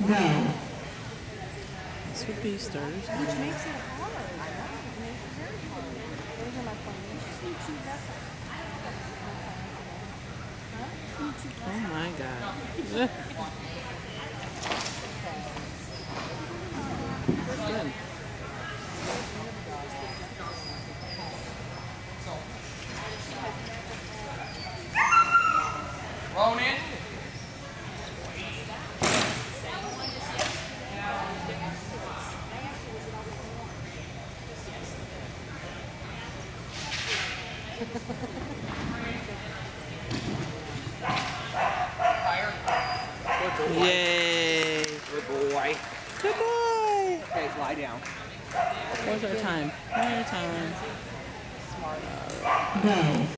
Go. This would be starters. Which makes it hard. I know. It makes it very hard. Those are my plans. Just need two vessels. Oh my god. Good. Ronin. Yay! Good boy. Good boy! Okay, lie down. What's our time? Our time. Go.